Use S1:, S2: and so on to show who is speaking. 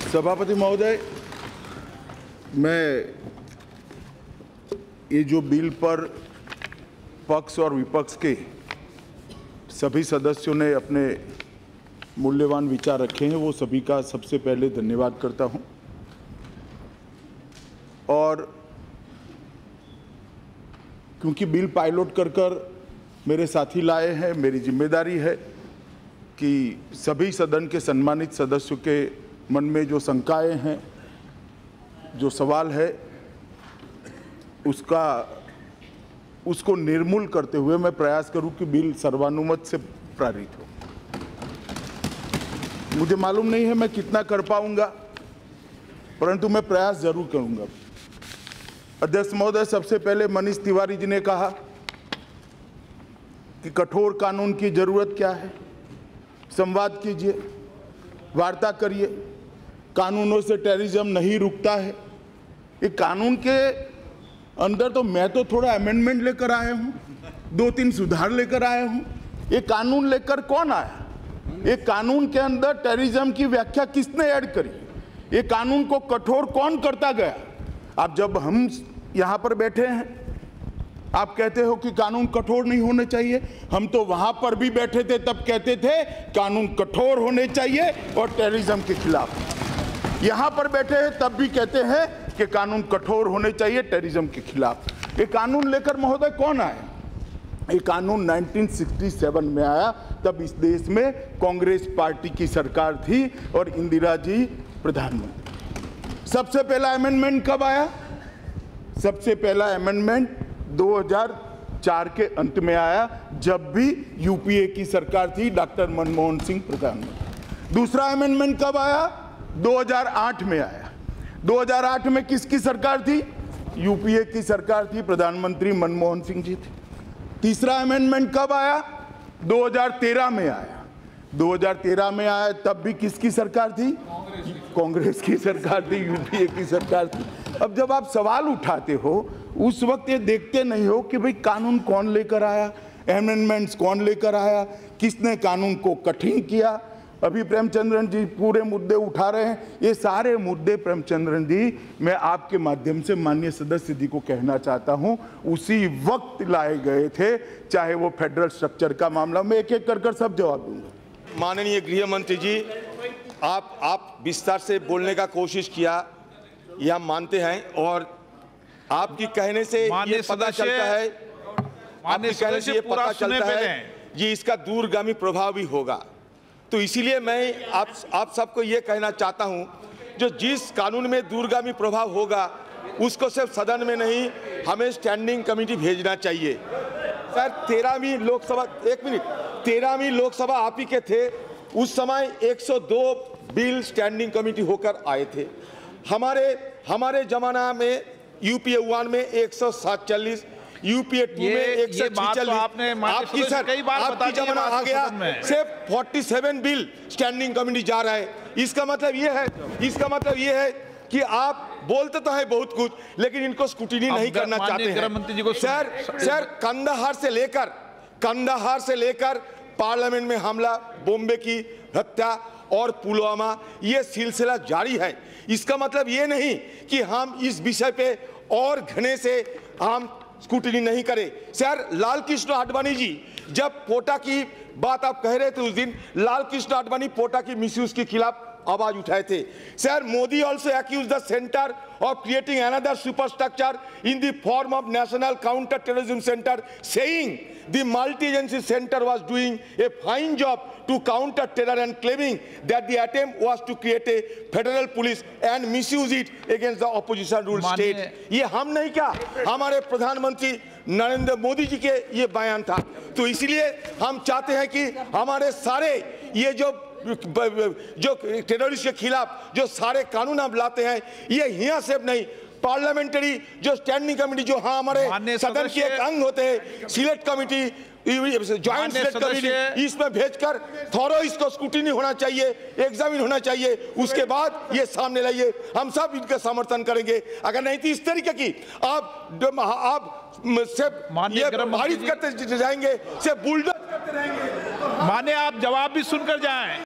S1: सभापति महोदय, मैं ये जो बिल पर पक्ष और विपक्ष के सभी सदस्यों ने अपने मूल्यवान विचार रखे हैं, वो सभी का सबसे पहले धन्यवाद करता हूं। और क्योंकि बिल पायलट कर मेरे साथी लाए हैं, मेरी जिम्मेदारी है कि सभी सदन के सम्मानित सदस्यों के मन में जो शंकाएं हैं, जो सवाल है, उसको निर्मूल करते हुए मैं प्रयास करूं कि बिल सर्वानुमत से पारित हो। मुझे मालूम नहीं है मैं कितना कर पाऊंगा, परंतु मैं प्रयास जरूर करूंगा। अध्यक्ष महोदय, सबसे पहले मनीष तिवारी जी ने कहा कि कठोर कानून की जरूरत क्या है। संवाद कीजिए, वार्ता करिए। कानूनों से टेररिज्म नहीं रुकता है। ये कानून के अंदर तो मैं तो थोड़ा अमेंडमेंट लेकर आया हूं, 2-3 सुधार लेकर आया हूं। ये कानून लेकर कौन आया? ये कानून के अंदर टेररिज्म की व्याख्या किसने ऐड करी? ये कानून को कठोर कौन करता गया? आप जब हम यहां पर बैठे हैं, आप कहते हो कि कानून कठोर नहीं होने चाहिए। हम तो वहां पर भी बैठे थे, तब कहते थे कानून कठोर होने चाहिए और टेररिज्म के खिलाफ। यहां पर बैठे हैं तब भी कहते हैं कि कानून कठोर होने चाहिए टेररिज्म के खिलाफ। ये कानून लेकर महोदय कौन आया? ये कानून 1967 में आया, तब इस देश में कांग्रेस पार्टी की सरकार थी और इंदिरा जी प्रधानमंत्री। सबसे पहला अमेंडमेंट कब आया? सबसे पहला अमेंडमेंट 2004 के अंत में आया, जब भी यूपीए की सरकार थी, डॉक्टर मनमोहन सिंह प्रधानमंत्री। दूसरा अमेंडमेंट कब आया? 2008 में आया। 2008 में किसकी सरकार थी? यूपीए की सरकार थी, प्रधानमंत्री मनमोहन सिंह जी थे। तीसरा अमेंडमेंट कब आया? 2013 में आया। 2013 में आया, तब भी किसकी सरकार थी? कांग्रेस की सरकार थी, यूपीए की सरकार थी। अब जब आप सवाल उठाते हो, उस वक्त ये देखते नहीं हो कि भाई कानून कौन लेकर आया, अमेंडमेंट्स कौन लेकर आया, किसने कानून को कठिन किया। अभी प्रेमचंद्रन जी पूरे मुद्दे उठा रहे हैं। ये सारे मुद्दे प्रेमचंद्रन जी, मैं आपके माध्यम से माननीय सदस्य जी को कहना चाहता हूं, उसी वक्त लाए गए थे, चाहे वो फेडरल स्ट्रक्चर का मामला। मैं एक एक कर सब जवाब दूंगा।
S2: माननीय गृह मंत्री जी, आप विस्तार से बोलने का कोशिश किया, यह हम मानते हैं, और आपकी कहने से ये पता चलता है, आपके कहने से ये पता चलता है ये इसका दूरगामी प्रभाव भी होगा। तो इसीलिए मैं आप सबको ये कहना चाहता हूं, जो जिस कानून में दूरगामी प्रभाव होगा उसको सिर्फ सदन में नहीं, हमें स्टैंडिंग कमेटी भेजना चाहिए। सर 13वीं लोकसभा, एक मिनट, 13वीं लोकसभा आप ही के थे, उस समय 102 बिल स्टैंडिंग कमेटी होकर आए थे। हमारे जमाना में यूपीए 1 में 147, यूपीए 2 में 146। आपकी सर आपकी जमाना आ गया, सिर्फ 47 बिल स्टैंडिंग कमेटी जा रहा है। इसका मतलब ये है कि आप बोलते तो है बहुत कुछ, लेकिन इनको स्क्रूटिनी नहीं करना चाहते हैं। सर कंधार से लेकर पार्लियामेंट में हमला, बॉम्बे की हत्या और पुलवामा, ये सिलसिला जारी है। इसका मतलब ये नहीं कि हम इस विषय पे और घने से हम स्क्रूटिनी नहीं करें। सर लाल कृष्ण आडवाणी जी, जब पोटा की बात आप कह रहे थे, उस दिन लाल कृष्ण आडवाणी पोटा की मिसयूज के खिलाफ आवाज उठाए थे। Sir Modi also accused the center of creating another superstructure in the form of National Counter-Terrorism Center, saying the multi-agency center was doing a fine job to counter terror and claiming that the attempt was to create a federal police and misuse it against the opposition ruled state। ये हम नहीं, क्या हमारे प्रधानमंत्री नरेंद्र मोदी जी के ये बयान था। तो इसलिए हम चाहते हैं कि हमारे सारे ये जो टेररिस्ट के खिलाफ जो सारे कानून आप लाते हैं, ये यहाँ से नहीं, पार्लियामेंट्री जो स्टैंडिंग कमेटी, जो हमारे सदन के एक अंग होते हैं, select committee, joint select committee, इसमें भेजकर थोरो इसको स्क्रूटिनी होना चाहिए, एग्जामिन होना चाहिए, उसके बाद ये सामने लाइए। हम सब इनका समर्थन करेंगे। अगर नहीं तो इस तरीके की आप सिर्फ ये बारिश करते जाएंगे, सिर्फ बुलडोज करते रहेंगे।
S3: माने आप जवाब भी सुनकर जाएं।